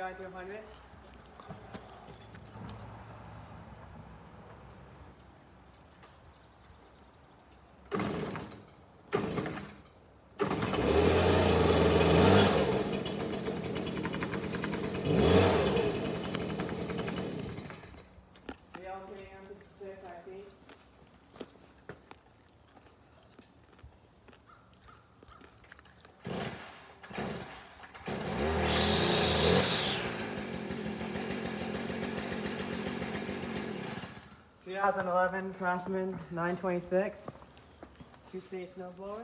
25 to 100. ...2011 Craftsman 926, two-stage snowblower.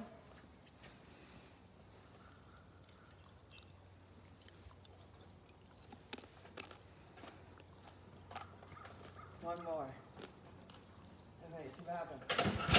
One more. Okay, see what happens.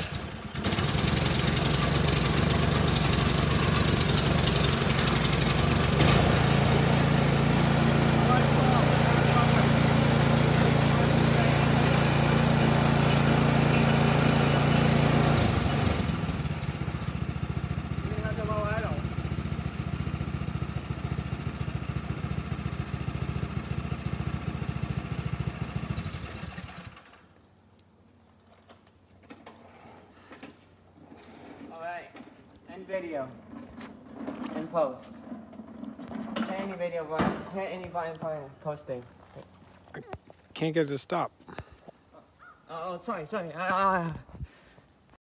End video. And post. Hit any video button. Hit any button posting. I can't get it to stop. Oh, sorry.